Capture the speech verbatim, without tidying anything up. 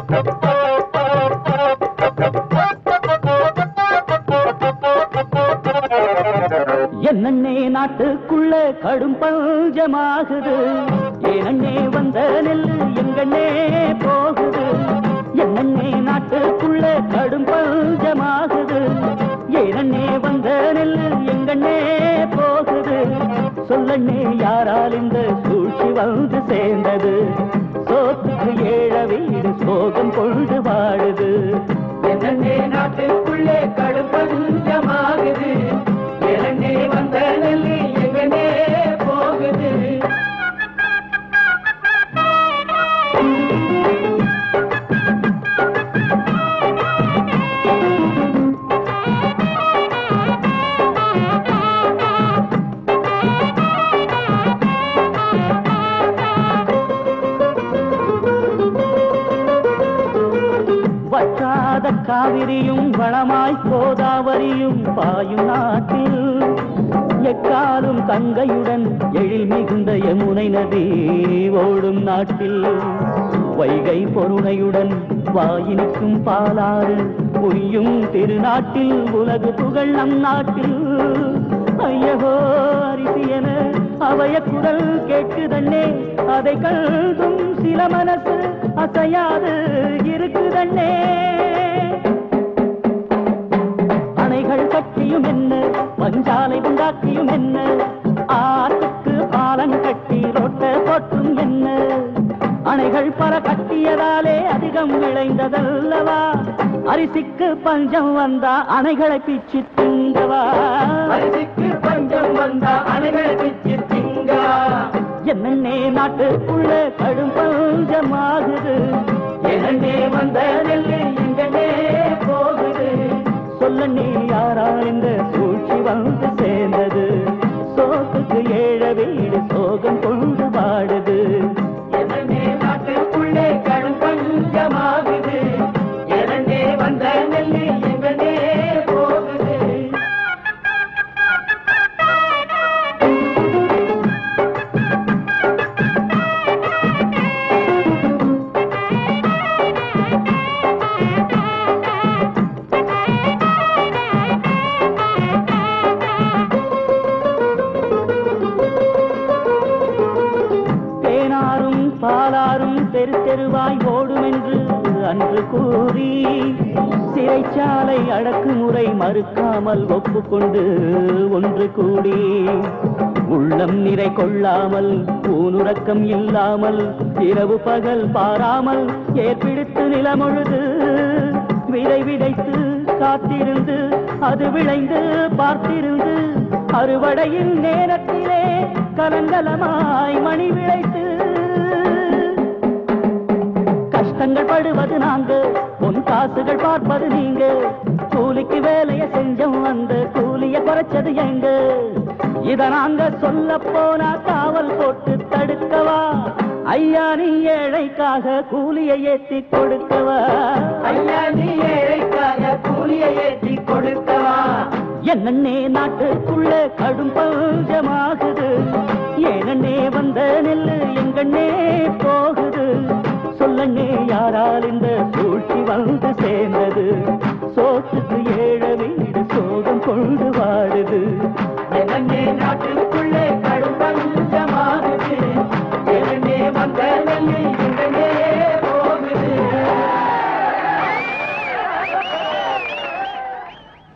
என்னன்னே நாட்டுக்குள்ள கடும் பஞ்சமாகுது, ஏனன்னே வந்த நெல்லு எங்கன்னே போகுது. என்னன்னே நாட்டுக்குள்ள கடும் பஞ்சமாகுது, ஏனன்னே வந்த நெல்லு எங்கன்னே போகுது. சொல்லண்ணே யாரால் இந்த சூழ்ச்சி வந்து சேர்ந்தது, சோத்துக்கு ஏழ வீடு சோகம் கொண்டு வாழுது. என்னன்னே நாட்டுக்குள்ளே கடும் பஞ்சமாகுது, ஏனன்னே வந்த நெல்லு எங்கன்னே போகுது. வற்றாத காவிரியும் வளமாய் கோதாவரியும் பாயும் நாட்டில், எக்காலும் கங்கையுடன் எழில் மிகுந்த யமுனை நதி ஓடும் நாட்டில், வைகை பொருணையுடன் வாயினிக்கும் பாலாறு பொய்யும் திருநாட்டில், உலகு புகழ் நம் நாட்டில். ஐயகோ அரிசி என அவைய குரல் கேட்குதண்ணே, அதை கல்தும் சில மனசு அசையாது இருக்குதண்ணே. அணைகள் கட்டியும் என்ன, பஞ்சாலை உண்டாக்கியும் என்ன, ஆற்றுக்கு பாலம் கட்டி ரோட்ட போட்டும் என்ன. அணைகள் பல கட்டியதாலே அதிகம் விளைந்ததல்லவா, அரிசிக்கு பஞ்சம் வந்தா அணைகளை பிச்சு திங்கவா. அரிசிக்கு பஞ்சம் வந்தா அணைகளை பிச்சு திங்கா. என்னன்னே நாட்டுக்குள்ள கடும் பஞ்சமாகுது, ஏனன்னே வந்த நெல்லு எங்கன்னே போகுது. சொல்லண்ணே யாரால் இந்த சூழ்ச்சி வந்து சேர்ந்தது, சோத்துக்கு ஏழ வீடு சோகம் கொண்டு வாடுது. என்னன்னே நாட்டுக்குள்ளே கடும் பஞ்சமாகுது, ஏனன்னே வந்த நெல்லு எங்கன்னே போகுது. தேனாரும் பாலாரும் தெரு தெருவாய் ஓடும் என்று அன்று கூறி, சிறைச்சாலை அடக்குமுறை மறுக்காமல் ஒப்புக்கொண்டு ஒன்று கூடி, உள்ளம் நிறை கொள்ளாமல் ஊனுறக்கம் இல்லாமல் இரவு பகல் பாராமல் ஏற்பிடித்து நிலமொழுது விதை விதைத்து காத்திருந்து அது விளைந்து பார்த்திருந்து, அறுவடையின் நேரத்திலே கலங்கலமாய் மணி விளைத்து. கஷ்டங்கள் படுவது நாங்க, பொன் காசுகள் பார்ப்பது நீங்க, கூலிக்கு வேலைய செஞ்சோம் அந்த கூலிய குறைச்சது எங்க. இத நாங்க சொல்ல போனா காவல் போட்டு தடுக்கவா, ஐயா நீ ஏழைக்காக கூலியை ஏற்றி கொடுக்கவா. ஐயா நீ ஏழைக்காக கூலியை ஏற்றி கொடுக்கவா. என்னன்னே நாட்டுக்குள்ள கடும் பஞ்சமாகுது, ஏனன்னே வந்த நெல்லு எங்கன்னே போகுது. சொல்லண்ணே யாரால் இந்த சூழ்ச்சி வந்து சேர்ந்தது, சோத்துக்கு ஏழ வீடு சோகம் கொண்டு வாடுது. என்னன்னே நாட்டுக்குள்ளே